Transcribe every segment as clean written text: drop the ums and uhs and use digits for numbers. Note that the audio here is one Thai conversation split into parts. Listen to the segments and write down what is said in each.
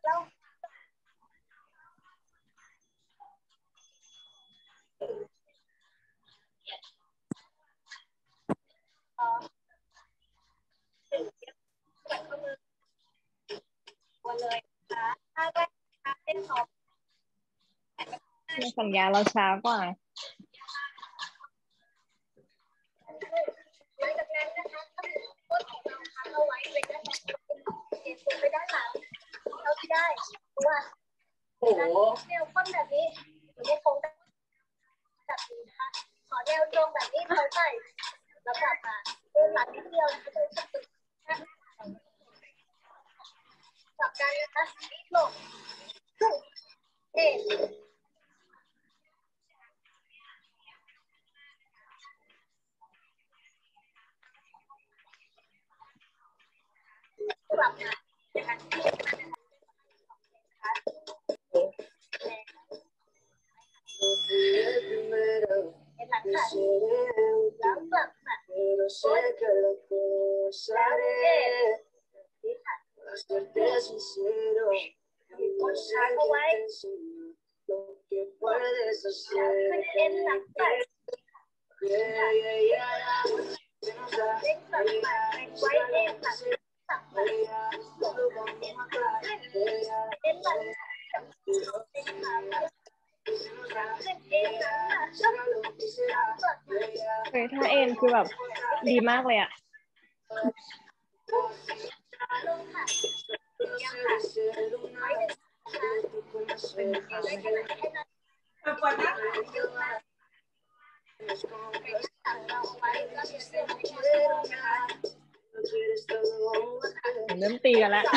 แล้วสัญญาเราช้ากว่าหลังจากนั้นนะคะต้นของเราค้างเอาไว้เป็นด้านหลังเอ็นตัวไปด้านหลังเราที่ได้ว่าโอ้โหแนวค้นแบบนี้หรือว่าโค้งแบบนี้นะคะขอแนวตรงแบบนี้เขาใส่แล้วกลับมาเดินหลังนิดเดียวนะคะเดินสักตึกกลับกันนะคะลงขึ้นเอ็นกลับมานะคะหลังค่ะแล้วกลับมาแล้วเอ็นนี่ค่ะช้าเอาไว้ขึ้นเอ็นหลังไปเล็กตัดมาไว้เอ็นหลังตัดมาเอ็นหลังเฮ้ยถ้าเอ็นคือแบบดีมากเลยอ่ะเป็นขาเริ่มตีกันแล้ว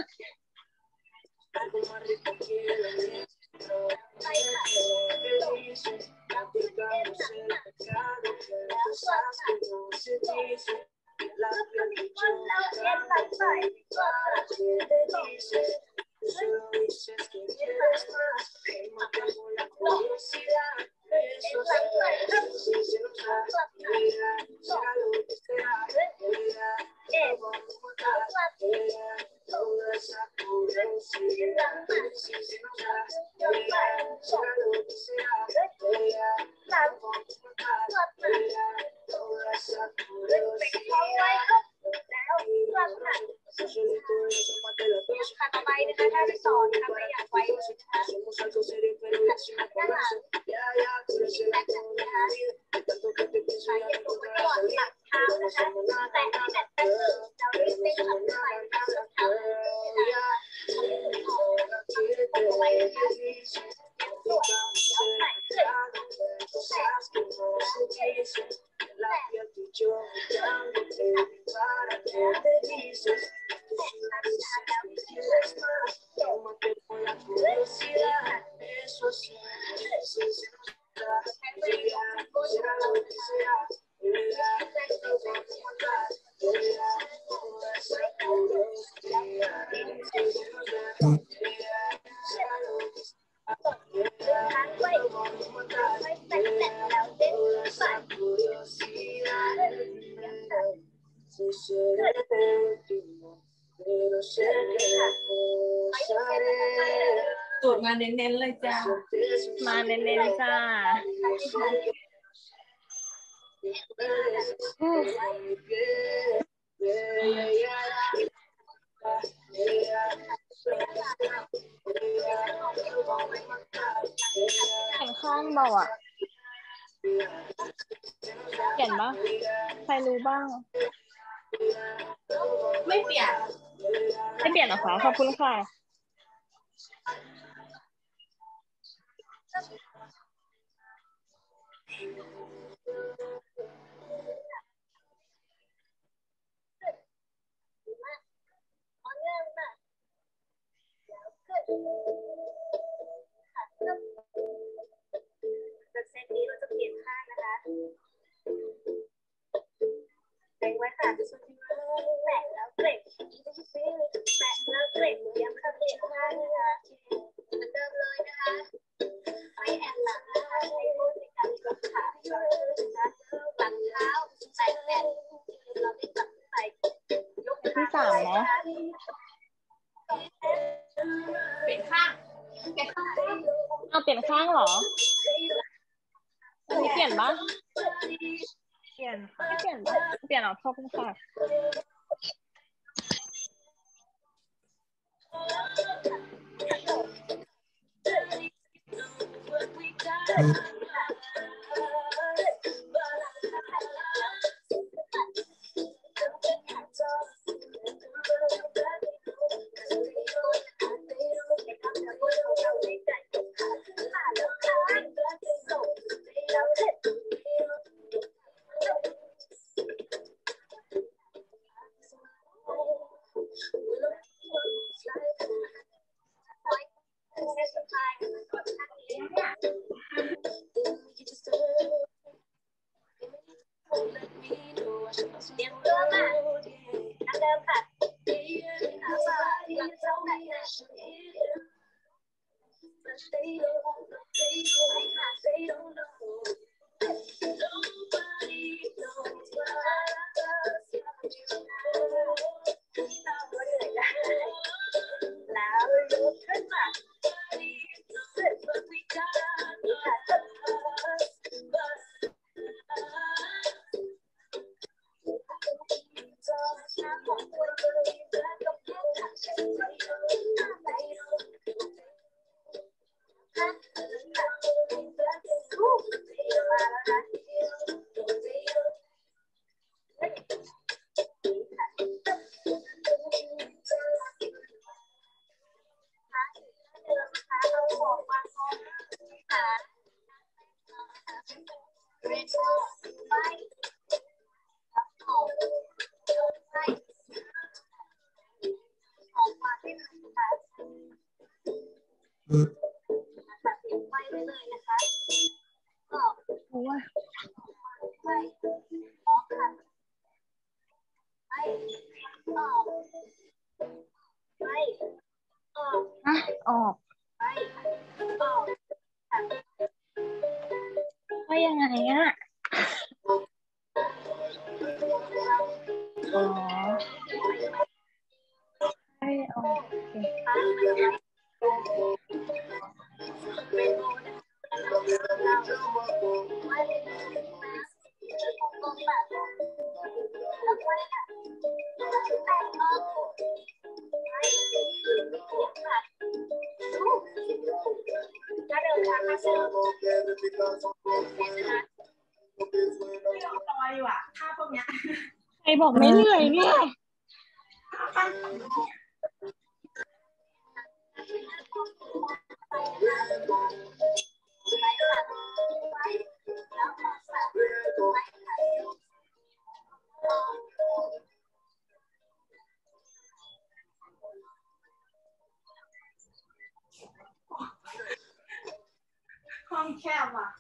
สูตรมาเน้นๆเลยจ้ามาเน้นๆจ้าเห็นข้างเบาอ่ะเห็นปะใครรู้บ้างไม่เปลี่ยนไม่เปลี่ยนหรอคะขอบคุณค่ะเซตนี้เราจะเปลี่ยนข้างนะคะแบ่งไว้ค่ะแตะแล้วเกร็ดแตะแล้วเกร็ดย้ำเข้าเปลี่ยนข้างนะคะเหมือนเดิมเลยนะคะไปแอนหลังนะคะใช้มือในการยกขานะคะหลังเท้าแตะแอนเราได้จับใส่ยกขาที่3เนาะเปลี่ยนข้างเอาเปลี่ยนข้างเหรออันนี้เปลี่ยนปะเปลี่ยนไม่เปลี่ยนปะเปลี่ยนเหรอขอบคุณค่ะเตรียมตัวมาอันเดิมค่ะหลังเจ้าแบบไหนแล้วลุกขึ้นมาโอ้ยอ่ะออกว่ายังไงอ่ะอ๋อให้ออกจอยอยู่อ่ะท่าพวกเนี้ยใครบอกไม่เหนื่อยเนี่ยห้องแคบอ่ะ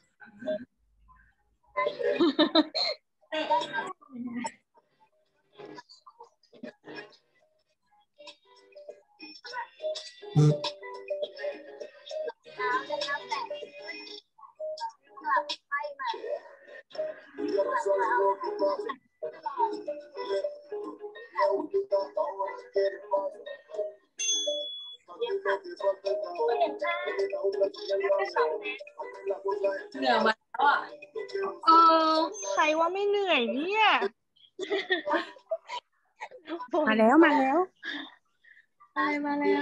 เหนื่อยมาแล้วอ่ะใครว่าไม่เหนื่อยเนี่ยมาแล้วมาแล้วมาแล้ว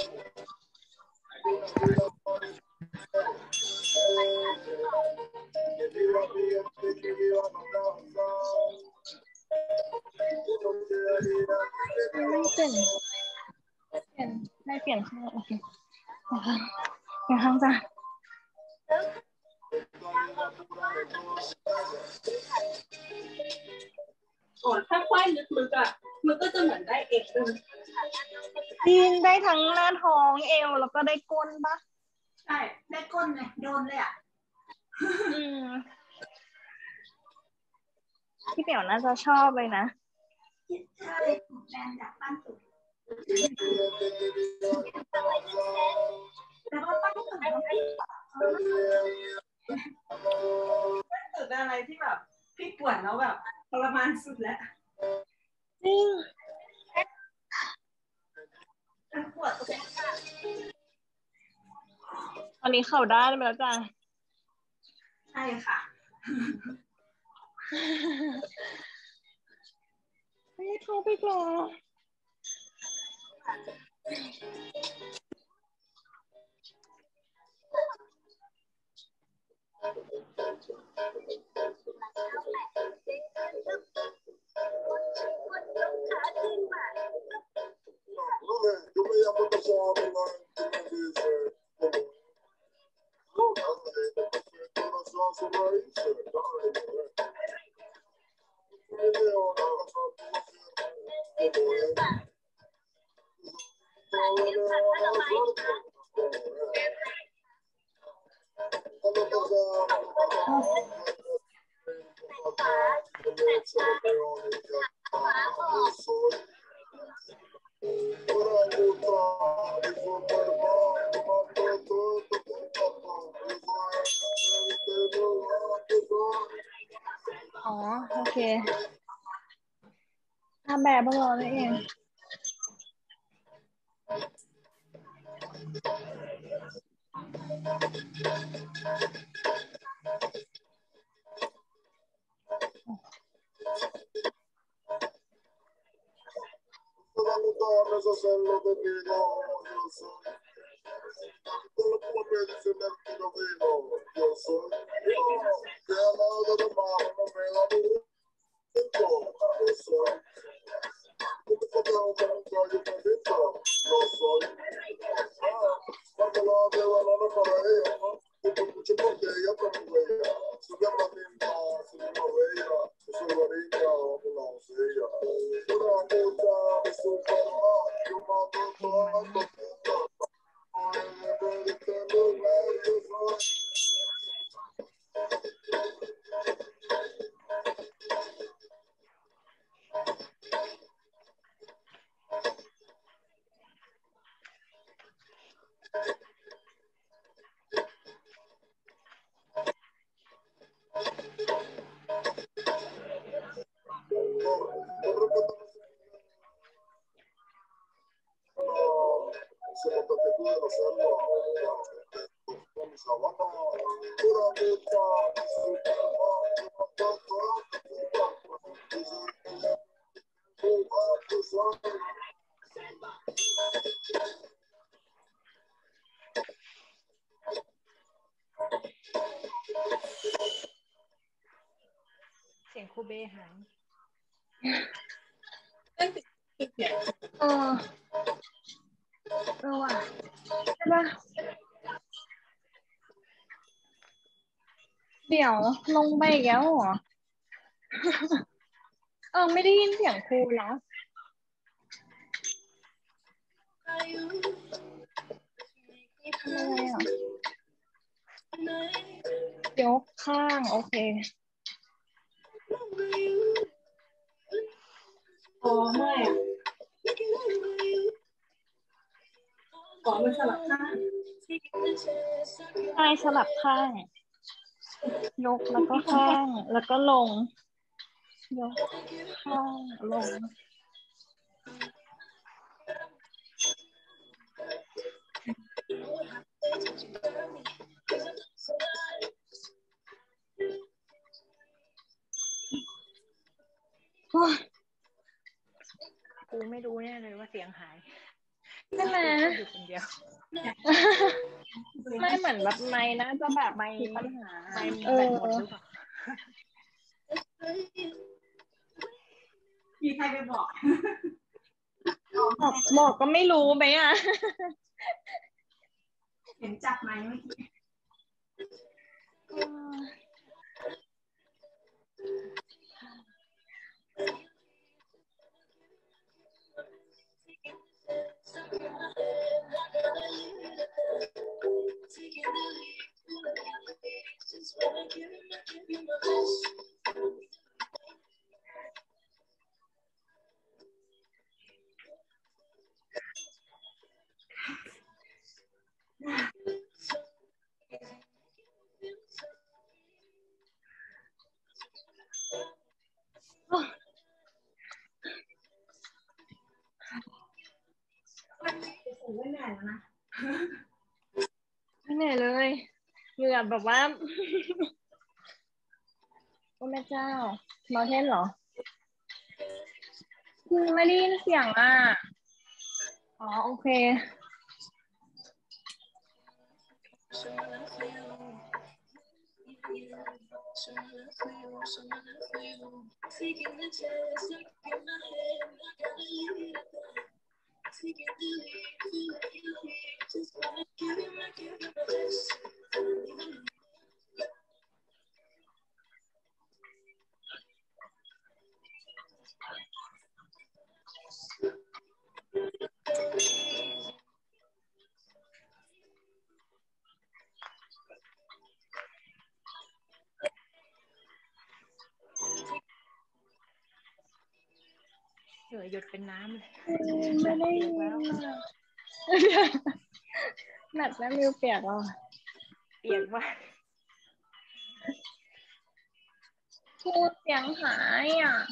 ไม่เปลี่ยนไม่เปลี่ยนข้างโอเคเปลี่ยนข้างจ้ะโอ้ถ้าควายลึกๆอ่ะมันก็จะเหมือนได้เอกเลยยิงได้ทั้งหน้าท้องเอวแล้วก็ได้ก้นปะใช่ได้ก้นไงโดนเลยอ่ะพี่เปี่ยวน่าจะชอบเลยนะใช่แฟนจากบ้านสุดแต่ว่าบ้านสุดมันไม่สุดอะไรที่แบบพี่ปวดแล้วแบบทรมานสุดแล้วจริงปวดตรงนี้อนนี้เข้าด้านไปแล้วจ้ะใช่ค่ะไม่เข้าไปกรออ๋อโอเคแบบรอนี่เองเสียงครูเบ้หายเออว่ะใช่ปะเดี๋ยวลงไปอีกแล้วเหรอ ไม่ได้ยินเสียงครูเนาะทำอะไรอ่ะยกข้างโอเคอ๋อไม่ขอมันสลับข้างใช่สลับข้าง ยกแล้วก็ข้าง แล้วก็ลง ยกข้างลงโอ้ยครูไม่รู้แน่เลยว่าเสียงหายใช่ไหมครูอยู่คนเดียวไม่เหมือนแบบไม้น่าจะแบบไม่มีปัญหาไม่เอแบอตหมดหรือเปล่ามีใครไปบอกบอกก็ไม่รู้ไหมอ่ะเห็นจับไหมเมื่อกี้ ไม่เหนื่อยแล้วนะไม่เหนื่อยเลยเหงื่อแบบว่า โอ้แม่เจ้ามาเทนเหรอไม่ได้ยินเสียงอ่ะอ๋อโอเคเหนื่อยหยดเป็นน้ำเลยไม่ได้เปียิยนกแล้วหนักแล้วมิวเปียกอ่ะเปียกมากพูดเสียงหายอ่ะ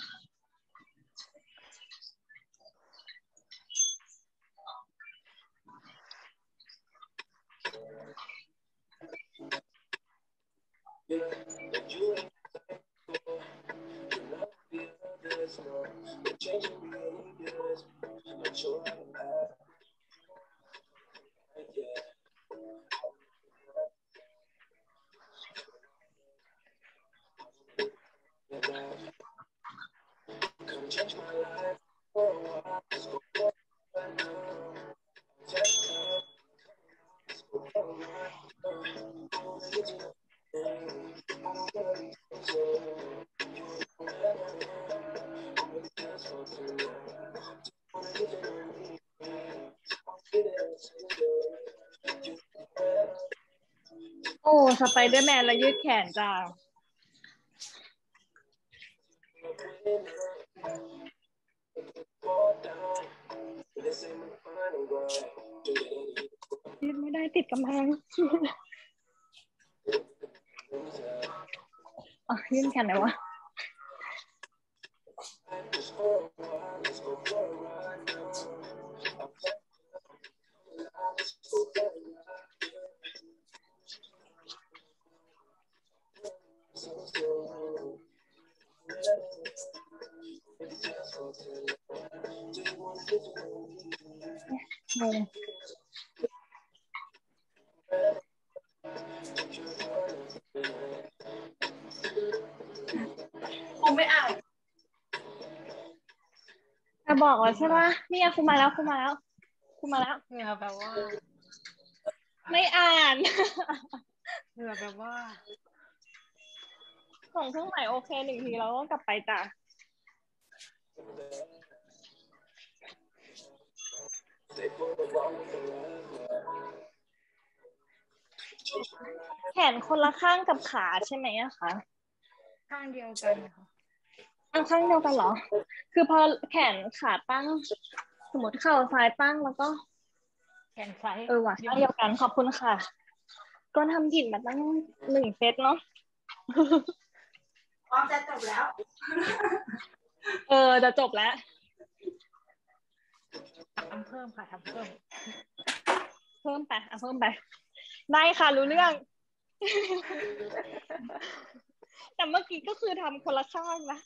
โอ้สไปเดอร์แมนแล้วยืดแขนจ้ายืดไม่ได้ติดกำแพงอ่ะยืดแขนไหนวะงงคงไม่อ่านจะบอกแล้วใช่ปะเนี่ยครูมาแล้วครูมาแล้วครูมาแล้วเหงื่อแบบว่าไม่อ่านเหงื่อแบบว่าส่งเครื่องหมายโอเคหนึ่งทีแล้วก็กลับไปจ้ะแขนคนละข้างกับขาใช่ไหมอะคะข้างเดียวกันค่ะข้างเดียวกันเหรอ คือพอแขนขาตั้ง สมมติเข่าซ้ายตั้งแล้วก็แขนซ้ายว่ะข้างเดียวกันขอบคุณค่ะ ก็ทำผิดมาตั้ง1 เซตเนาะพร้อมจะจบแล้วจะจบแล้วทำเพิ่มค่ะทำเพิ่มเพิ่มไปเพิ่มไป ได้ค่ะรู้เรื่อง แต่เมื่อกี้ก็คือทำคนละข้างนะ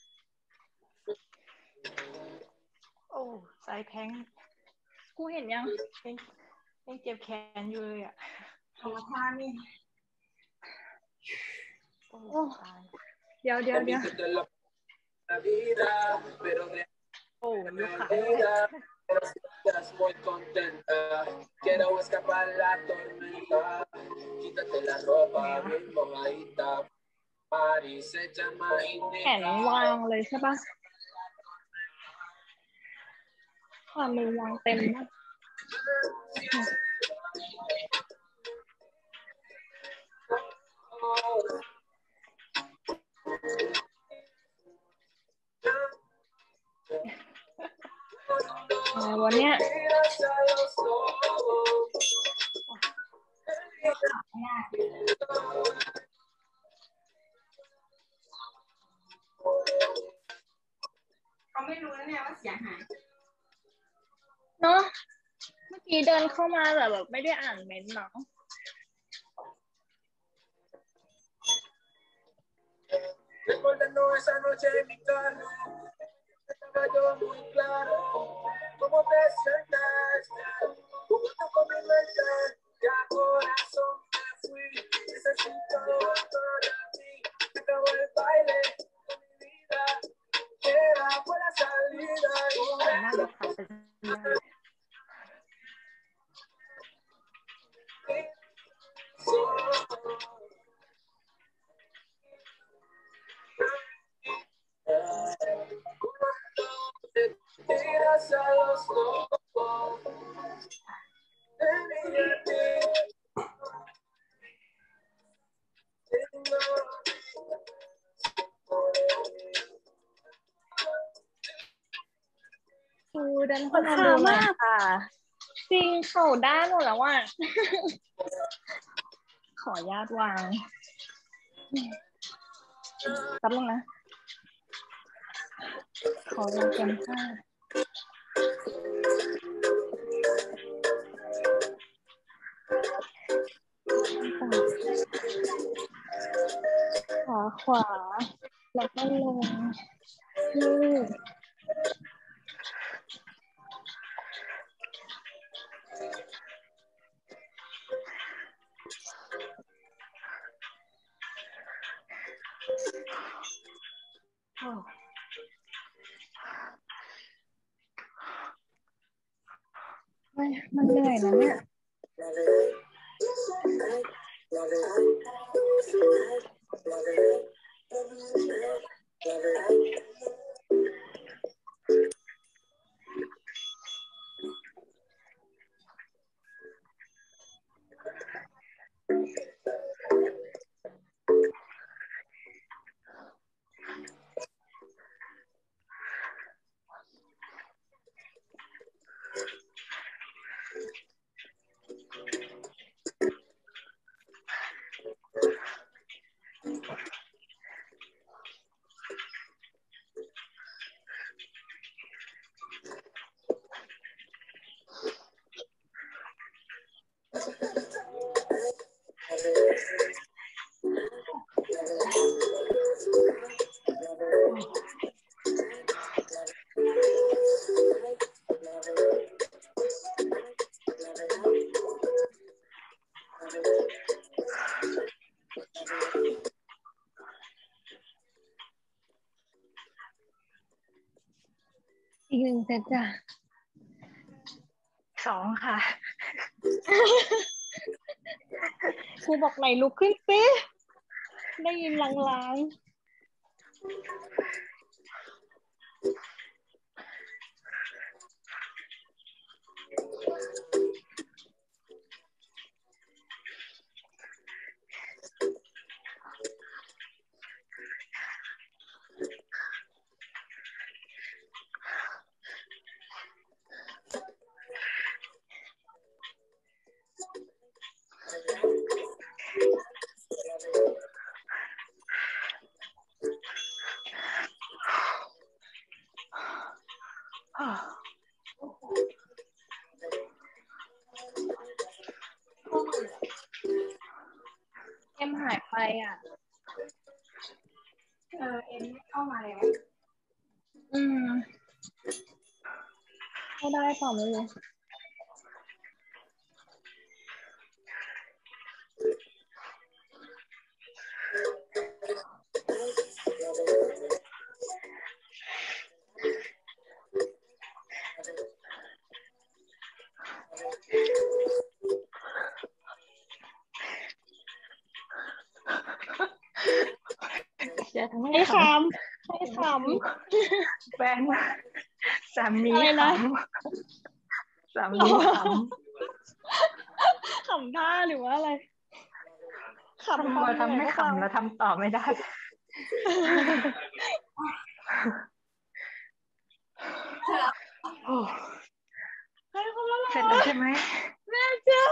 โอ้สายแท้งกูเห็นยังยังเจ็บแขนอยู่เลยอ่ะธรรมชาตินี่โอ้โอ้ตายเดี๋ยวโอ้ยกขาด้วย Estás muy contenta, quiero escapar la tormenta, quítate la ropa bien mojadita, París se llama แขนวางเลยใช่ปะความมือวางเต็มมากวันเนี้ยเขาไม่รู้นะเนี่ยว่าเสียหายเนาะเมื่อกี้เดินเข้ามาแต่แบบไม่ได้อ่านเมนต์เนาะ Recordando esa noche en mi carro, estaba yo muy claro. ¿Cómo te sientes? Jugando con mi mente, ya corazón me fui. Necesito para mí. Acabó el baile de mi vida. Era buena salida y น่าจะขับไปได้ tiras a los lobos de mi ครูดันเข้ามาดูหน่อยค่ะจริงเข่าด้านหมดแล้วอ่ะ ขออนุญาตวางแป๊บนึงนะขอวางเต็มผ้าขาขวาแล้วก็ลงยืดมันเหนื่อยนะเนี่ยอีกหนึ่งเซตจ้ะ 2 ค่ะครูบอกไหนลุกขึ้นสิได้ยินลางๆเอ็มหายไปอ่ะเอ็มไม่เข้ามาแล้วไม่ได้ต่อไม่เลยให้คำให้คำแฟนสามีอะไรขนะำสามีขขำท่าหรือว่าอะไรำทำมาทำไม่ขำแล้วทำต่อไม่ได้ โอ้เสร็จแล้วใช่ไหมแม่เจ้า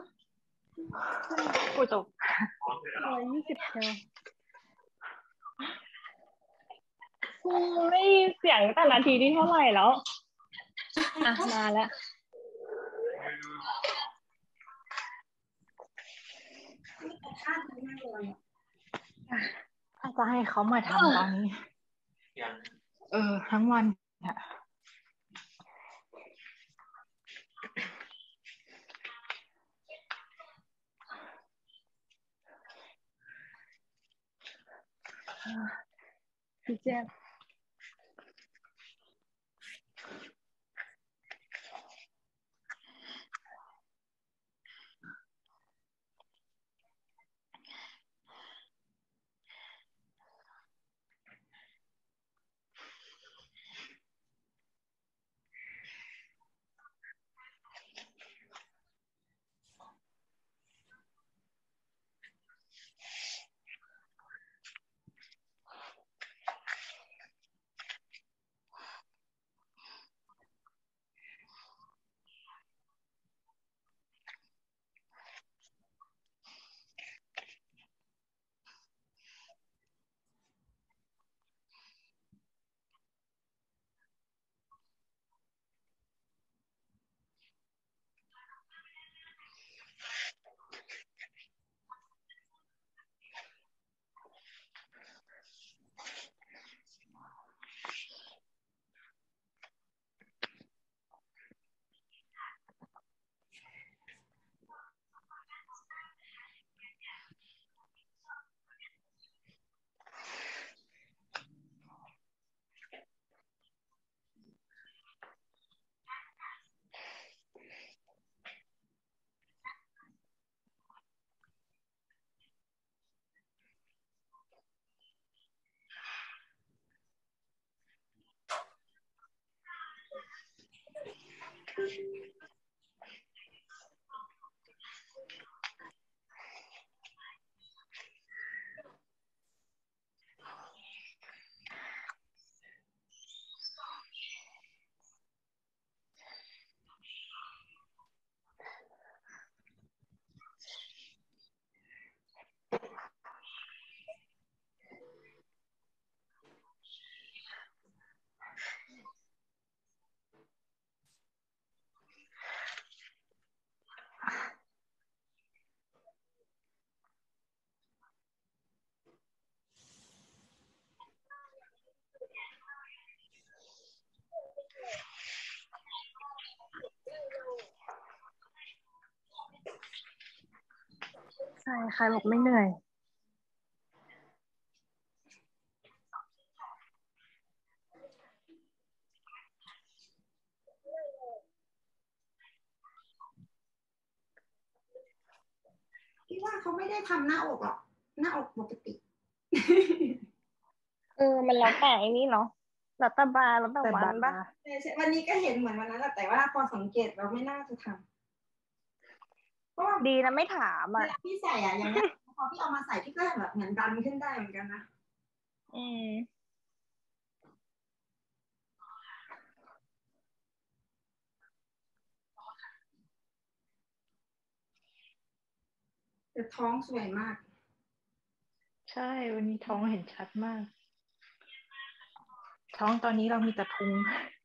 กูตก 120เชียวไม่ได้ยินเสียงแต่นาทีที่เท่าไหร่แล้วอ่ะมาแล้วถ้าจะให้เขามาทำตอนนี้ ทั้งวันอะพี่แจ๊คใช่ใครบอกไม่เหนื่อยพี่ว่าเขาไม่ได้ทำหน้าอกหรอกหน้าอกปกติมันแล้วแต่ไอ้นี่เนาะแล้วแต่บาร์แล้วแต่วันปะวันนี้ก็เห็นเหมือนวันนั้นแหละแต่ว่าพอสังเกตเราไม่น่าจะทำเพราะว่าดีนะไม่ถามเวอ่ะลาพี่ใส่อะอย่างเงี้ยพอพี่เอามาใส่พี่ก็แบบเหมือนดันขึ้นได้เหมือนกันนะแต่ท้องสวยมากใช่วันนี้ท้องเห็นชัดมาก ท้องตอนนี้เรามีแต่พุง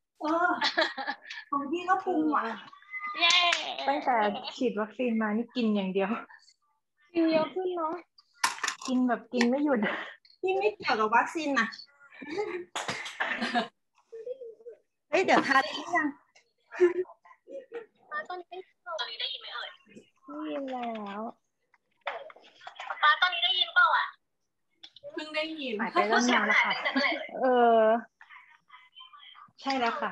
ของพี่ก็พุงอ่ะเย้ตั้งแต่ฉีดวัคซีนมานี่กินอย่างเดียวกินเยอะขึ้นเนาะกินแบบกินไม่หยุดพี่ไม่เกี่ยวกับวัคซีนนะเฮ้ยเดี๋ยวทานได้ยังตอนนี้ได้ยินไหมเอ่ยไม่ยินแล้วป้าตอนนี้ได้ยินเปล่าอ่ะเพิ่งได้ยินหายไปตั้งนานแล้วค่ะแต่เมื่อไหร่เอ่ยใช่แล้วค่ะ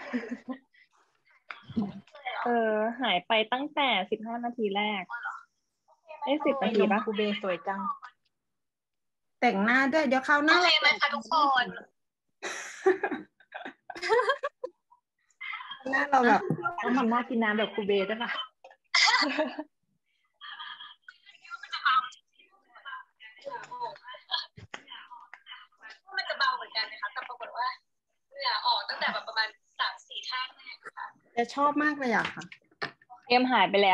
หายไปตั้งแต่15 นาทีแรก10 ไปนาลทีงปะครูเบสวยจังแต่งหน้าด้วยเดี๋ยวคราวหโอน้าเคไหมคะทุกคนหน้าเราแบบต้องทำหน้ากินน้ำแบบครูเบสด้วยค่ะมันจะเบาเหมือนกันนะคะแต่ปรากฏว่าเหงื่อออกตั้งแต่แบบประมาณ3-4 ท่าแรกค่ะจะชอบมากเลยอะค่ะเอ็มหายไปแล้ว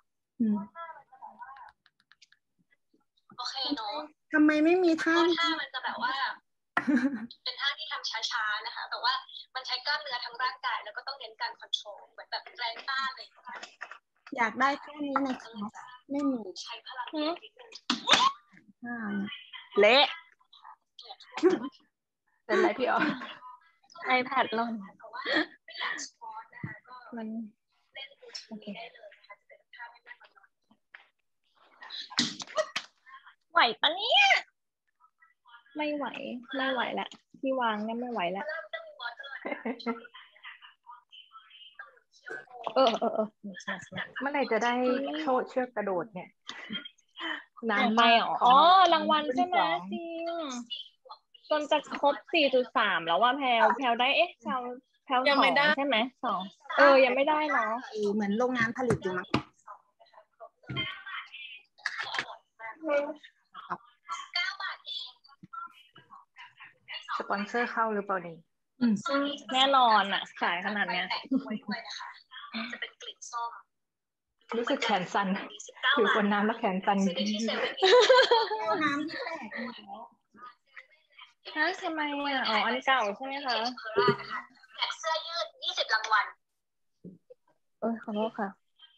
โอเคเนาะทำไมไม่มีท่าก็ท่ามันจะแบบว่า เป็นท่าที่ทำช้าๆนะคะ แต่ว่ามันใช้กล้ามเนื้อทั้งร่างกายแล้วก็ต้องเน้นการคอนโทรลเหมือนแบบแรงต้านอะไรอย่างเงี้ยอยากได้ท่านี้ในคลาสไม่มีใช้พลังนิดนึงท่าเละเป็นไรพี่อ๋อ iPad หล่นมันโอเคไหวปะเนี่ยไม่ไหวแหละที่วางเนี่ยไม่ไหวแล้วเออเมื่อไหร่จะได้โชว์เชือกกระโดดเนี่ยนานไปมากเหรออ๋อรางวัลใช่ไหมจริงจนจะครบ 4.3 แล้วว่าแพลวได้แพลวยังไม่ได้ 2ใช่ไหม2ยังไม่ได้เนาะเหมือนโรงงานผลิตอยู่มั้งสปอนเซอร์เข้าหรือเปล่านี่แน่นอนอ่ะขายขนาดเนี้ยจะเป็นกลิ่นส้มรู้สึกแขนสั่นถือบนน้ำแล้วแขนสั่นน้ำที่แตกฮะทำไมอ่ะอ๋ออันเก่าใช่ไหมคะแจกเสื้อยืด20 รางวัลขอโทษค่ะ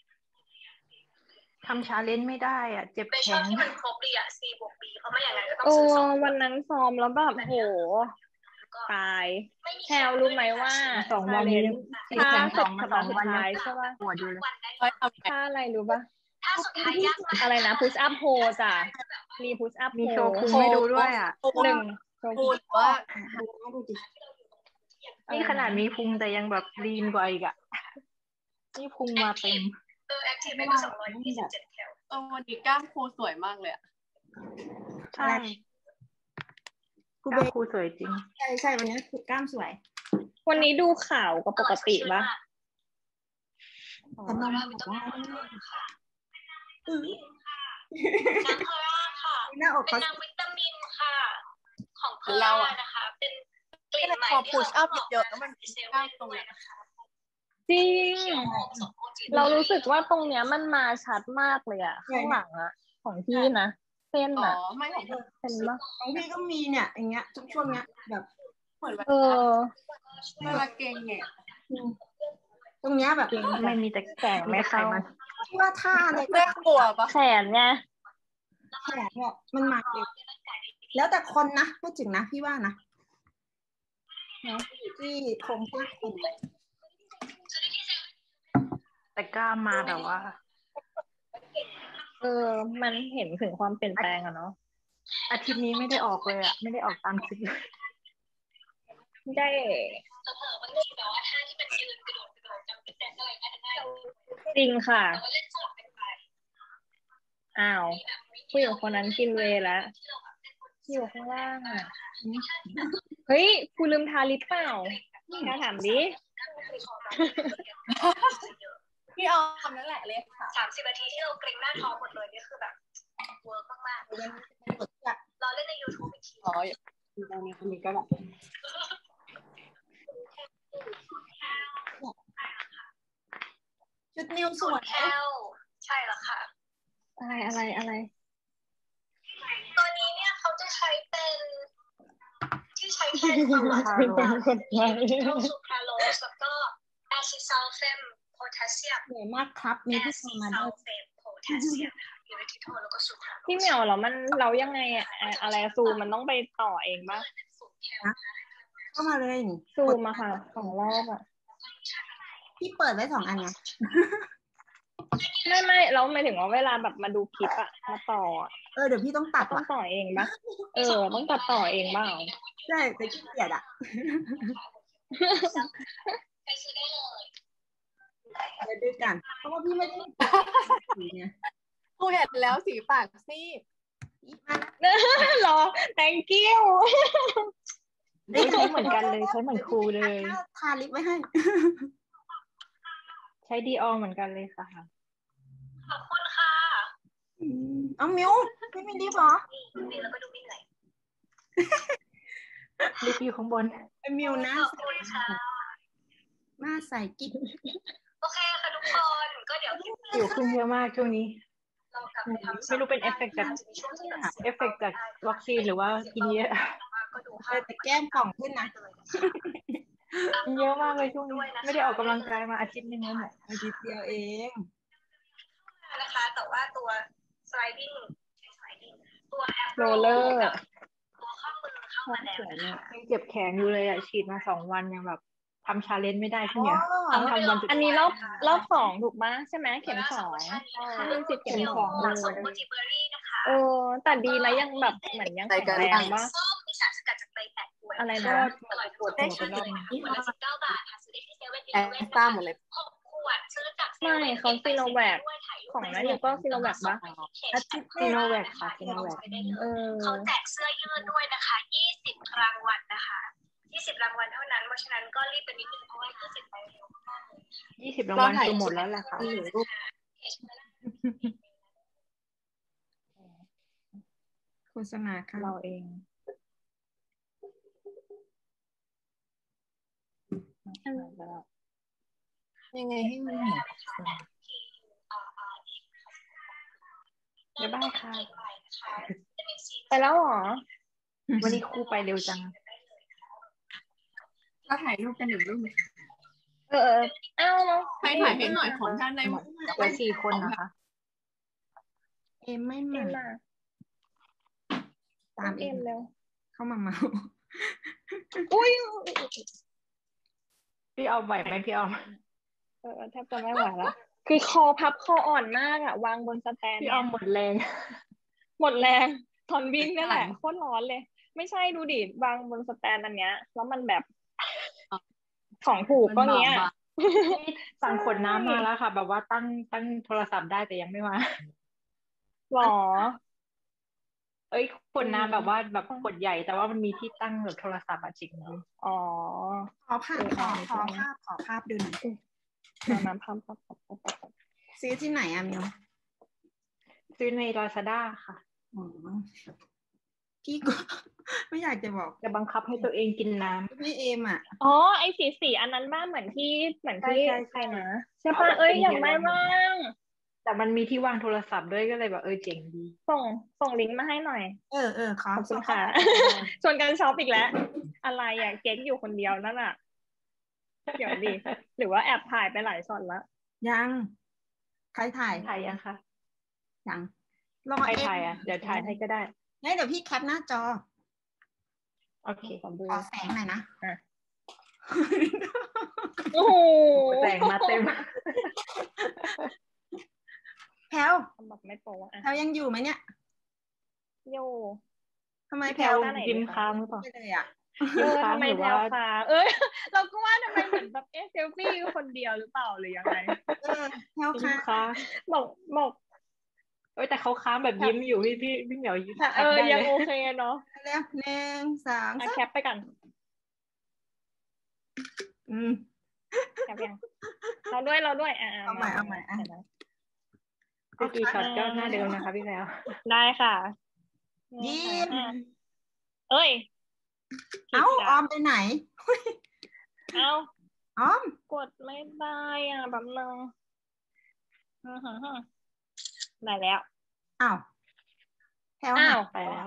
ทำชาเลนจ์ไม่ได้อ่ะเจ็บไปแขชอบนที่มันครบดีอ่ะ 4+B เพราะไม่อย่างนั้นก็ต้องซื้อ2 วันนั้นซ้อมแล้วแบบโหตายแพลวรู้ไหมว่า 2 วันนี้ตีถ้าแขนสุดมาสัป 2 ดาห์สุวัดนแล้วท้ายใช่ป่ะปวดอยู่เลยถ้าอะไรรู้ป่ะถ้าสุดท้ายยากมากอะไรนะ push up hold จ้ะมี push up มีโช hold ว์พุงให้ดูด้วยอ่ะ 1 พูดว่าดูดินี่ขนาดมีพุงแต่ยังแบบลีนกว่าอีกอ่ะนี่พุงมาเต็มแอคทีฟไปก็227 แคลวันนี้กล้ามครูสวยมากเลยอ่ะใช่กล้ามครูสวยจริงใช่วันนี้คือกล้ามสวยวันนี้ดูข่าวกับปกติป่ะแต่น้องบอกว่าน้ำเพอร่าค่ะหน้าอกเป็เขานน้ำวิตามินค่ะ ของเพอร่านะคะ เป็นกลิ่นใหม่พอที่ push up เราเยอะๆแล้วมันเซลล์กล้ามตรงด้วยเนี้ยนะคะจริง เรารู้สึกว่าตรงเนี้ยมันมาชัดมากเลยอะข้างหลังอะของพี่นะเส้นอ๋ออะไม่ของเธอเห็นปะของพี่ก็มีเนี่ยอย่างเงี้ยช่วงเนี้ยแบบเหมือนเวเออลาเก่งเนี่ยตรงเนี้ยแบบไม่มีแต่แขนไม่ไขมันที่ว่าท่าเนี่ยน่ากลัวปะแขนไงแขนเนี่ยมันมาเร็วแล้วแต่คนนะพูดถึงนะพี่ว่านะอยู่ที่โครงสร้างคนแต่กล้ามมาแบบว่ามันเห็นถึงความเปลี่ยนแปลงอะเนาะอาทิตย์นี้ไม่ได้ออกเลยอ่ะไม่ได้ออกตามคลิปเลยได้เผลอๆบางทีแบบว่าท่าที่เป็นยืนกระโดดจำเป็นแดนอะไรอาจจะได้จริงค่ะแต่ว่าเล่นสลับกันไปอ้าวผู้หญิงคนนั้นกินเวย์แล้วอยู่ข้างล่างอะเฮ้ยกูลืมทาลิปเปล่าแค่ถามดิพี่ออมนั่นแหละเลยค่ะ 30 นาทีที่เราเกรงหน้าท้องหมดเลยนี่คือแบบเวิร์กมากๆเราเล่นใน YouTube อีกทีอ๋อตรงนี้คนนี้ก็แบบชุดนิวสวยแคลใช่แล้วค่ะอะไรตัวนี้เนี่ยเขาจะใช้เป็นที่ใช้แทนตัว ซูคราโลสแล้วก็แอซิซัลเฟมโพแทสเซียมสวยมากครับมีแอที่ซิทำมาซัด้ลวยเฟมโพแทสเซียมค่ะยูเรทิโทแล้วก็ซูคราโลสพี่เหมียวแล้วเรายังไงอะอะไรซูมมันต้องไปต่อเองปะเข้ามาเลยนี่ซูมอะค่ะ2 รอบอะพี่เปิดไว้2 อันไงไม่เราหมายถึงว่าเวลาแบบมาดูคลิปอะมาต่ออะเดี๋ยวพี่ต้องตัดต้องว่ะต่อเองปะต้องตัดต่อเองเปล่าใช่แต่ขี้เกียจอ่ะไปซื้อได้เลยเดี๋ยวดูกันเพราะว่าพี่ไม่ได้สีเนี่ยครูเห็นแล้วสีปากซีดรอ thank you ใช้เหมือนกันเลยใช้เหมือนครูเลยทาลิปไว้ให้ใช้ดีออเหมือนกันเลยค่ะขอบคุณค่ะเอามิวพี่มีลิปเหรอนี่แล้วก็ดูไม่เหนื่อยรีวิวข้างบนไอ้มิวนะขอบคุณค่ะหน้าใสกิ๊บโอเคค่ะทุกคนก็เดี๋ยวผิวขึ้นเยอะมากช่วงนี้เรากลับไปทำไม่รู้เป็นเอฟเฟกต์จากวัคซีนหรือว่ากินเยอะก็ดูแต่แก้มป่องขึ้นนะกินเยอะมากเลยช่วงนี้ไม่ได้ออกกำลังกายมาอาทิตย์นึงแล้วแหละอาทิตย์เดียวเองนะคะแต่ว่าตัว sliding ตัวแอปโรลเลอร์ตัวข้อมือเข้าท้องสวยเลยยังเจ็บแขนอยู่เลยอ่ะฉีดมา2 วันยังแบบทำชาเลนจ์ไม่ได้พี่เหมียวอ๋อต้องทำวันสุดอันนี้รอบสองถูกปะใช่ไหมเข็มสองถ้ามีสิทธิ์เข็เข็มมสสออง งเลยแต่ดีแล้วยังแบบเหมือนยังแข็งแรงว่าส้มมีสารสกัดจากใบแปะกล้วยอะไรก็นะอร่อยปวดได้หัวไปชารอบเลยนึงขวดละ19 บาทหาซื้อได้ที่เซเว่นอีแอเลสเว่นตานะคะหมดเลย 6 ขวดซื้อจากเซไม่เว่นเขาซีโนแวคด้วยถ่ายรูปของนั้นอยู่ก็ซีโนแวคปะอาทิตย์ซีโนแวคค่ะซีที่โนเราแวคใช้ได้เลเอย อเขาแจกเสื้อยืดด้วยนะคะ 20 รางวัลนะคะ20 รางวัลเท่านั้น เพราะฉะนั้นก็รีบไปนิดนึงเพราะว่า20ไปเร็วมากเลย 20 รางวัลคือหมดแล้วแหละค่ะโฆษณาค่ะเราเองยังไงให้มันบ๊ายบายค่ะไปแล้วเหรอวันนี้ครูไปเร็วจังก็ถ่ายรูปกัน1 รูปเออเอ้าแล้วใครถ่ายให้หน่อยของท่านในหมดเหลือ4 คนนะคะเอ็มไม่เอ็มามอ่ะตามเอ็เอ็มมเร็วเข้ามาเมาอุ้ยพี่เอาไหวไหมพี่เอาแทบจะไม่ไหวละคือคอพับคออ่อนมากอะวางบนสแตนพี่เนี่เอายหมดแรงหมดแรงตอนวิ่งนี่แหละโคตรร้อนเลย ไม่ใช่ดูดิวางบนสแตนอันเนี้ย แล้วมันแบบของถูกก็เงี้ยสั่งขวดน้ำมาแล้วค่ะ แบบว่าตั้งโทรศัพท์ได้แต่ยังไม่มาหรอเอ้ยขวดน้ำแบบว่าแบบขวดใหญ่แต่ว่ามันมีที่ตั้งแบบโทรศัพท์อะจริงเลยอ๋อขอภาพขอภาพดูหน่อยน้ำพับซื้อที่ไหนอะมิวซื้อใน Lazada ค่ะอ๋อพี่ก็ ไม่อยากจะบอกจะบังคับให้ตัวเองกินน้ำพี่เอ็มอ่ะอ๋อไอ้สีอันนั้นบ้างเหมือนที่ใช่ใครนะใช่ปะเอ้ยอยากได้บ้างแต่มันมีที่วางโทรศัพท์ด้วยก็เลยแบบเจ๋งดีส่งลิงก์มาให้หน่อยเออขอขอบคุณค่ะ ชวนกันช็อปอีกแล้ว อะไรอ่ะเก๊กอยู่คนเดียวนั่นอ่ะ เดี๋ยวดิหรือว่าแอบถ่ายไปหลายช็อตแล้วยัง ใครถ่ายถ่ายยังคะยังรอใครเอ็มถ่ายอ่ะเดี๋ยวถ่ายให้ก็ได้งั้นเดี๋ยวพี่แคปหน้าจอโอเคขอดูขอแสงหน่อยนะอ่ะ โอ้โหแสงมาเต็มแพลวทำแบบไม่โป๊ะอ่ะแพลวยังอยู่ไหมเนี่ยโยทำไมพี่แพแพลลวไหนกินดีคะค้างหรือเปล่าไม่เลยอ่ะทำไมหรือแพลว่าวค่ะเราก็ว่าทำไมเหมือนแบบเซลฟี่คนเดียวหรือเปล่าหรือยังไงแพลวกินค่ะค้างบอกแต่เขาค้างแบบยิ้มอยู่พี่เหมียวยิ้มแคปได้ยังเลยโอเคเนาะเร็ว1 2 อ่ะ 3 แคปไปกันอืมแคปยังเราด้วยอ่ะเอาใหม่อ่ะเดี๋ยวนะพี่กี่ช็อตก็หน้าเดิมนะคะพี่แพลวได้ค่ะยิ้มอ่ะเอ้ยเอ้าออมไปไหนเอ้าออมกดไม่ได้อ่ะแบบนึงได้แล้วอ้าวแพลวอ้าวไปแล้ว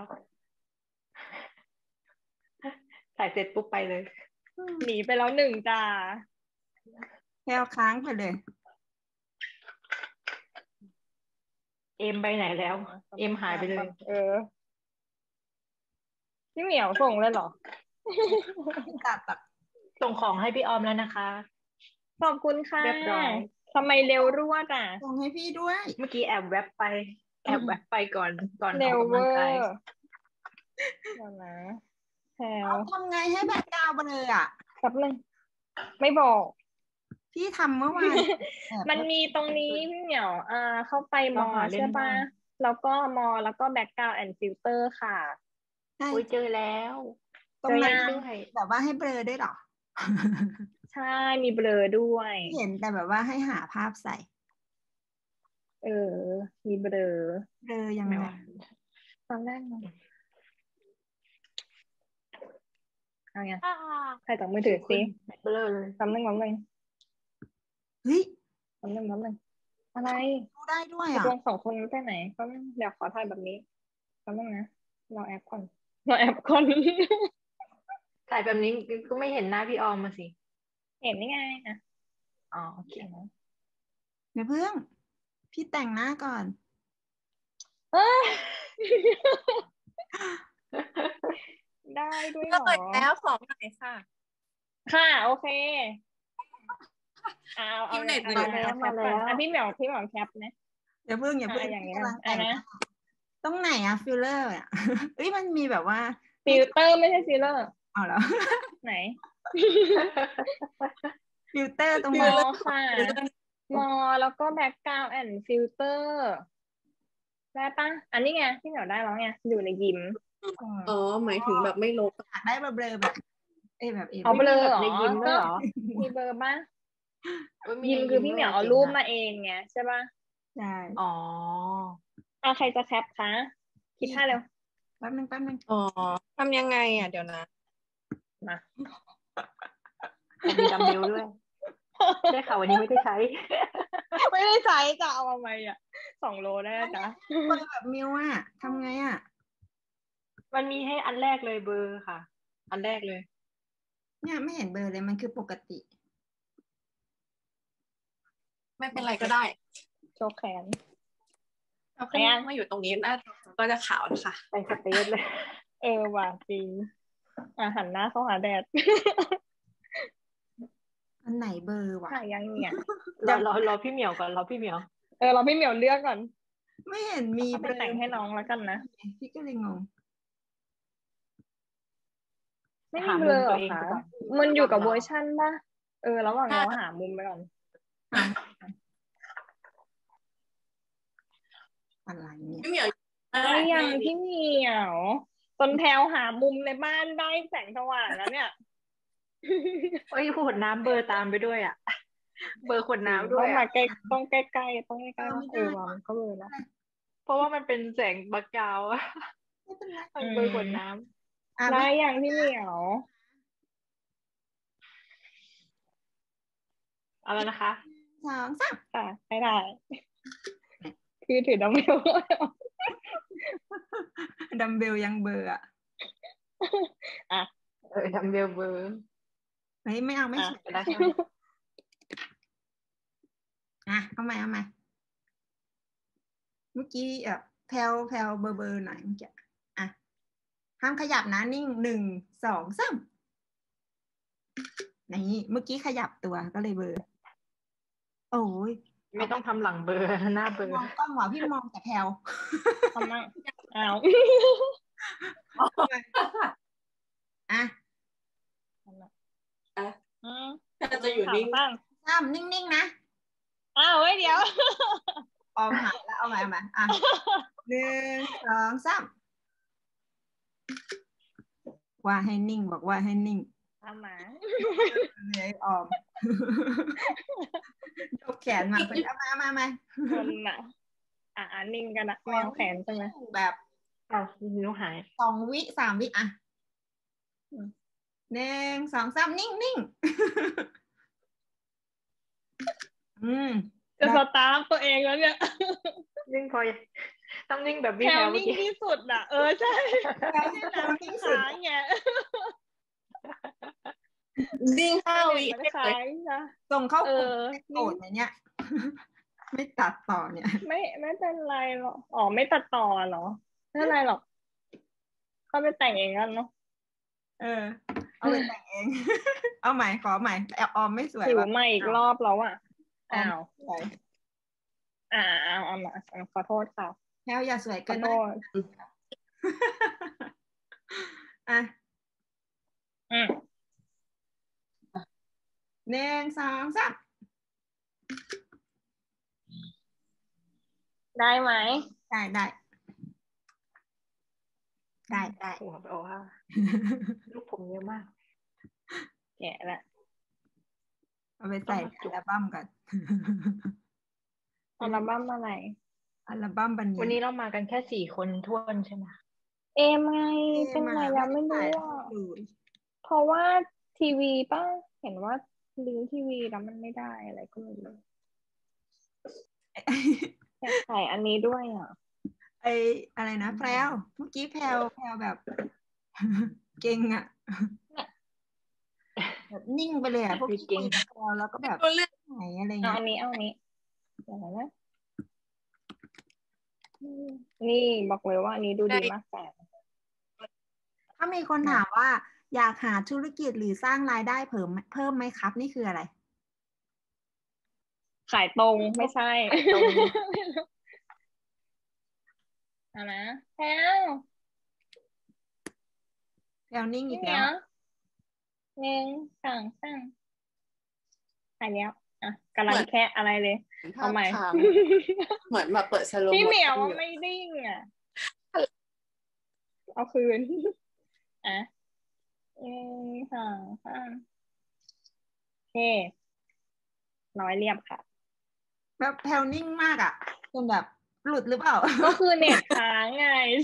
ถ่ายเสร็จปุ๊บไปเลยหนีไปแล้ว1จ้าแพลวค้างไปเลยเอ็มไปไหนแล้ว เอ็มหายไปเลยพี่เหมียวส่งเลยเหรอตัดส่งของให้พี่ออมแล้วนะคะขอบคุณค่ะเรียบร้อยทำไมเร็วรวดอ่ะส่งให้พี่ด้วยเมื่อกี้แอบแวบไปก่อนอเร็อกวกำเวลังอกายร์เดี๋ยวนะแถวเอาทำไงให้แบ็คกราวด์ไปเลยอ่ะแป๊บนึงไม่บอกพี่ทำเมื่อวานมันมีตรงนี้พี่เหมียวเข้าไปมเราอหาเล่นใช่ปะบ้างแล้วก็แล้วก็แบ็กกราวด์แอนด์ฟิลเตอร์ค่ะใช่อุ้ยเจอแล้วตรงนั้นเจอยังด้วยแบบว่าให้เบลอได้เหรอใช่มีเบลอด้วยเห็นแต่แบบว่าให้หาภาพใส่มีเบลอเบลอยังไม่ไงว่าตอนแรกเนอะเอาไงใครจับมือถือสิเบลอเลยแป๊บนึงเฮ้ยอะไรดูได้ด้วยตกอ่ะลง2 คนไปไหนแป๊บนึงเดี๋ยวขอถ่ายแบบนี้แป๊บนึงนะเราแอปก่อนถ่ายแบบนี้ก็ไม่เห็นหน้าพี่ออมมาสิเห็นนี่ไงอ่ะอ๋อโอเคเดี๋ยวเพิ่ง พี่แต่งหน้าก่อนเอ้ยได้ด้วยเหรก็อเปิดแล้วของหน่อยค่ะค่ะ โอเคเอาคิวเน็ตอามาแคแล้วปมาก่อนแล้วพี่เหมียวแคปนะอย่าเพิ่งอย่าเพิ่งอย่างเงี้ยกำลังแต่งนะตรงไหนอะฟิลเลอร์อะ เอ้ยมันมีแบบว่าฟิลเตอร์ไม่ใช่ฟิลเลอร์เอาแล้วไหนฟิลเตอร์ตรงมไหนอค่ะ มอแล้วก็แบ็กกราวด์แอนด์ฟิลเตอร์ได้ปะอันนี้ไงพี่เหมียวได้แล้วไงอยู่ในยิมอ๋อหมายถึงแบบไม่ลบอยากได้เบลอๆแบบแบบเอาเบลอเหรอในยิมด้วยเหรอมีเบอร์ปะมียิมในคือพี่เหมียวเอารูปด้วยมาเองไงใช่ปะใช่อ๋อใครจะแคปคะคิดท่าเร็วแป๊บนึงอ๋อทำยังไงอ่ะเดี๋ยวนะมามีดัมเบลด้วย ได้ข่าววันนี้ไม่ได้ใช้ไม่ได้ใช้จะเอามาไหมอ่ะ2 โลได้นะจ๊ะเบอร์แบบมิวอะทำไงอะมันมีให้อันแรกเลยเบอร์ค่ะ อันแรกเลยเนี่ยไม่เห็นเบอร์เลยมันคือปกติไม่เป็นไรก็ได้โชว์แขนเราขึ้นมาอยู่ตรงนี้หน้าก็จะขาวแล้วค่ะไปสเปซเลยว่ะจริงหันหน้าเข้าหาแดดอันไหนเบอร์วะถ่ายยังเนี่ยรอพี่เหมียวก่อนรอพี่เหมียวเราพี่เหมียวเลือกก่อนไม่เห็นมีเอาเบไปอร์แต่งให้น้องแล้วกันนะพี่ก็เลยงงไม่มีหาเบมุลมอเหรตัวอเองคะไปก่อนมันอยู่กับเวอร์ชันป่ะระหว่างเราหามุมไปก่อนอะไรเนี่ยพี่เหมียวได้ยังพี่เหมียวตนแถวหามุมในบ้านได้แสงสว่างแล้วเนี่ยเอ้ยขวดน้ำเบอร์ตามไปด้วยอ่ะ เบอร์ขวดน้ำด้ต้วอย งอะมาใกล้ต้องใกล้ๆต้องใกล้ๆว่ามันก็เลยนะเพราะว่ามันเป็นแสงบักกราวด์อะไม่เป็นไรมันเบอร์ขวดน้อ่ะได้ยังพี่เหมียวำเอาแล้วนะคะ 2 3 ค่ะไม่ได้ คือถือดัมเบลดัมเบลยังเบอร์อะดัมเบลเบอร์เฮ้ยไม่เอาไม่อ่ะสวยได้ใช่ไหมเอาใหม่เมื่อกี้แพลวเบอร์หน่อยเมื่อกี้อ่ะห้ามขยับนะนิ่ง1 2 3นี่เมื่อกี้ขยับตัวก็เลยเบอร์ โอ้ยไม่ต้องทำหลังเบอร์หน้าเบอร์มองกล้องว่ะพี่มองแต่แพลวทำไมอ้าวอ่ะถ้าจะอยู่นิ่งบ้าง 3นิ่งๆนะอ้าวเฮ้ยเดี๋ยวออมหายแล้วเอาใหม่อ่ะ1 2 3ว่าให้นิ่งบอกว่าให้นิ่งทำหมาเลยออม ยกแขนมาไปเอามาคนน่ะนิ่งกันนะแมวแขนใช่ไหมแบบอ้าวนิ้วหาย 2 วิ3 วิอ่ะ 1 2 3นิ่งจะสตาร์ฟตัวเองแล้วเนี่ยนิ่งพอต้องนิ่งแบบพี่แถแถววเมื่อนิ่งกี้ที่สุดอ่ะใช่แล้วให้เรานิ่งสุดค้างไงนิ่ง5 วิมันค้างนะส่งเข้ากลุ่มนิ่โกรง ธเนี่ย ไม่ตัดต่อเนี่ยไม่เป็นไรหรอกไม่ตัดต่อเหรอไม่เป็นไรหรอกเข้าไปแต่งเองกันเนาะเอาไปแต่งเอง เอาใหม่ขอใหม่ออมไม่สวยผิวว่ะใหม่อีกรอบแล้วอ่ะออมอ้าวสวยเอามาขอโทษค่ะแพลวอย่าสวยขเกิอน โทนะษอ่ะอืม 1 2 3 ได้ไหมได้โอ้โหบอกว่าลูกผมเยอะมากแกะละเอาไปใส่ในอัลบั้มกันอัลบั้มอะไรอัลบั้มบันวันนี้เรามากันแค่4 คนท้วนใช่ไหมเอมไงเป็นไงแล้วไม่รู้อ่ะดูเพราะว่าทีวีป่ะเห็นว่าลิงก์ทีวีแล้วมันไม่ได้อะไรก็ไม่รู้อยากใส่อันนี้ด้วยอ่ะอะไรนะแพลวเมื่อกี้แพลวแบบ เก่งอ่ะ แบบนิ่งไปเลยอ่ะพวกพี่คุยกับแพลวแล้วก็แบบตัวเลือกไหนอะไรเอาเงี้ยอันนี้เดี๋ยวนะนี่บอกเลยว่าอันนี้ดูดีมากแต่ถ้ามีคนถามว่า อยากหาธุรกิจหรือสร้างรายได้เพิ่มไหมครับ นี่คืออะไรขายตรงไม่ใช่ตรงเอานะแพลวแพลวนิ่งอีนี่กเหนีแล้วยวหนึ่งสองสามถ่ายแล้วอ่ะกำลังแค่อะไรเลย เอาใหม่ภาพค้างเหมือนแบบเปิดสโลว์พี่เหมียวโมว่าชั่นไม่ดิ้งอ่ะ เอาคืน อ่ะหนึ่งสองสามโอเคร้อยเรียบค่ะแบบแพลวนิ่งมากอ่ะจนแบบหลุดหรือเปล่าก็คือเน็ตค้างไง ใช่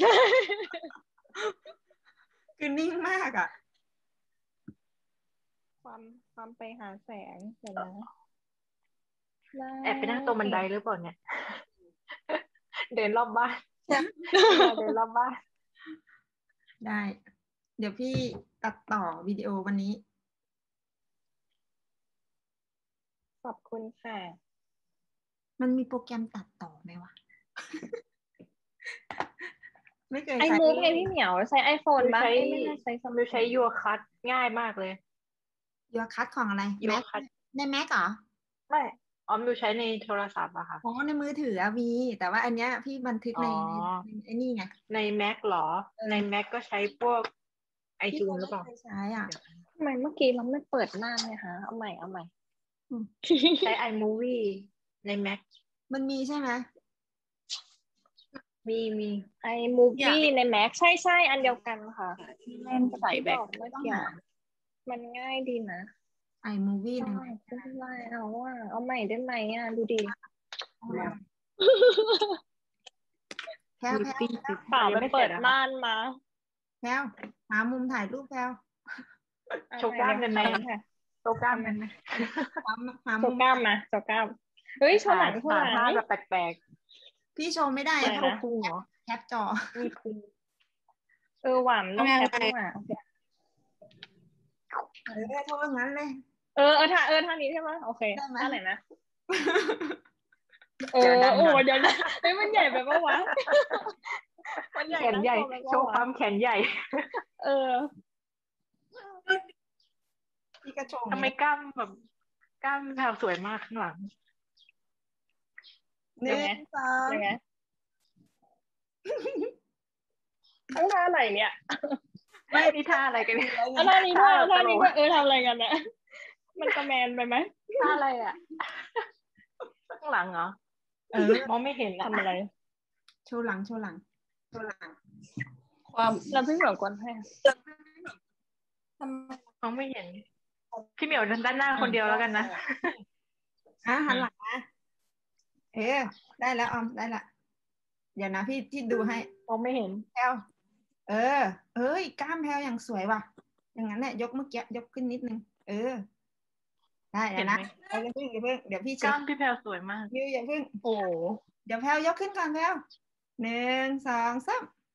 คือนิ่งมากอ่ะความไปหาแสงเดี๋ยวนะแอบไปนั่งตรงบันไดหรือเปล่าเนี่ย เดินรอบบ้านเดินรอบบ้านได้ เดี๋ยวพี่ตัดต่อวิดีโอวันนี้ขอบคุณค่ะมันมีโปรแกรมตัดต่อไหมวะ ไม่เคยไอใช้มูฟไงพี่เหมียวใช้ไอโฟนบ้างใช้ไม่น่าใช้ซัมมิวใช้ยัวคัทง่ายมากเลยยูคัทของอะไรยัว Mac คัทใน Mac เหรอไม่มิวใช้ในโทรศัพท์อะค่ะอ๋อในมือถืออะมี แต่ว่าอันเนี้ยพี่บันทึกในอ๋อไอ้นี่ไงใน Mac เหรอ ใน Mac ก็ใช้พวกไอพี่จูนก็หรือเปล่าไม่เคยใช้อ่ะทำไมเมื่อกี้เราไม่เปิดหน้าเลยคะเอาใหม่เอาใหม่ใช้ iMovie ใน Mac มันมีใช่ไหมมีไอมูฟี่ในแม็กใช่อันเดียวกันค่ะเล่นใส่แบ็คบอกเมื่อกี้มันง่ายดีนะ iMovie ใช่ในไม่เป็นไรเอาใหม่ได้ไหมอ่ะดูดิแพลวมีปิ้งเปล่าไปเปิดม่านมาแพลวหามุมถ่ายรูปแพลวโชว์กล้ามกันไหม โชว์กล้ามกันไหมหาโชมุมว์กล้ามมาโชว์กล้ามเฮ้ยโชว์หลังโชว์หลังท่าแบบแปลกพี่โชว์ไม่ได้อะไรๆนะโชว์พุงเหรอแคปจอมีพุงหวานต้องแคปด้วยอ่ะโอเคโทษงั้นเลยท่านี้ใช่ไหมโอเคได้ไหมท่าไหนนะเดี๋ยวดันโอ้ก่อนเดี๋ยวนะเฮ้ยมันใหญ่ไปปะวะมันใหญ่แขนใหญ่น่ากลัวไปปะโชว์ความแขนใหญ่เออพี่ก็โชว์ทำไมกล้ามแบบกล้ามแพรวสวยมากข้างหลังหนึ่งสองยังไงทั้งท่าไหนเนี่ยไม่นี่ท่าอะไรกันเนี่ยท่านี้ด้วยท่าท่านี้ตลกด้วยทำอะไรกันเนี่ยมันกระแมนไปไหมท่าอะไรอ่ะ ข้างหลังเหรอ มองไม่เห็นอะทำอะไรโชว์หลังความเราเพิ่งเหมือนกันแพ้มองไม่เห็น พี่เหมียวด้านหน้าคนเดียวแล้วกันนะหันหลังนะได้แล้วออมได้ละเดี๋ยวนะพี่ดูให้มองไม่เห็นแพลวกล้ามแพลวอย่างสวยว่ะ อย่างนั้นเนี่ยยกเมื่อกี้ยกขึ้นนิดนึง ได้เดี๋ยวนะเห็นไหมอย่าเพิ่งเดี๋ยวพี่กเช็ล้าคมพี่แพรวสวยมากอย่าเพิ่งโอ้เดี๋ยวแพลวยกขึ้นก่อนแพลวหนึ่งสองสาม